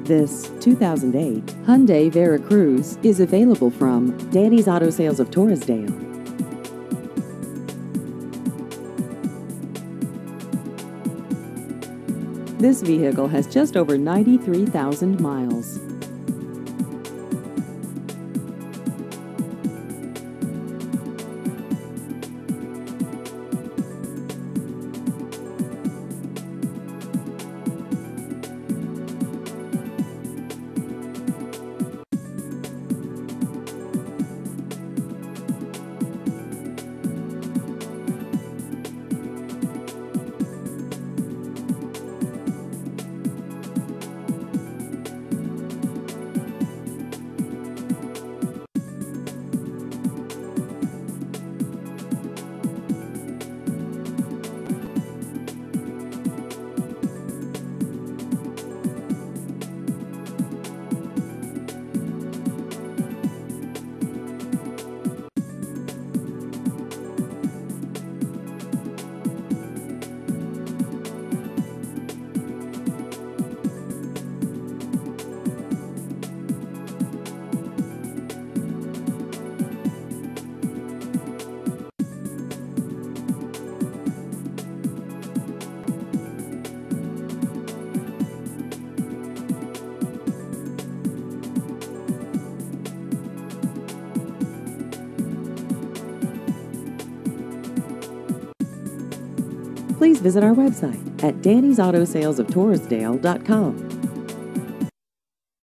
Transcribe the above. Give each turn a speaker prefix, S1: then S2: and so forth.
S1: This 2008 Hyundai Veracruz is available from Danny's Auto Sales of Torresdale. This vehicle has just over 93,000 miles. Please visit our website at Danny'sAutoSalesOfTorresdale.com.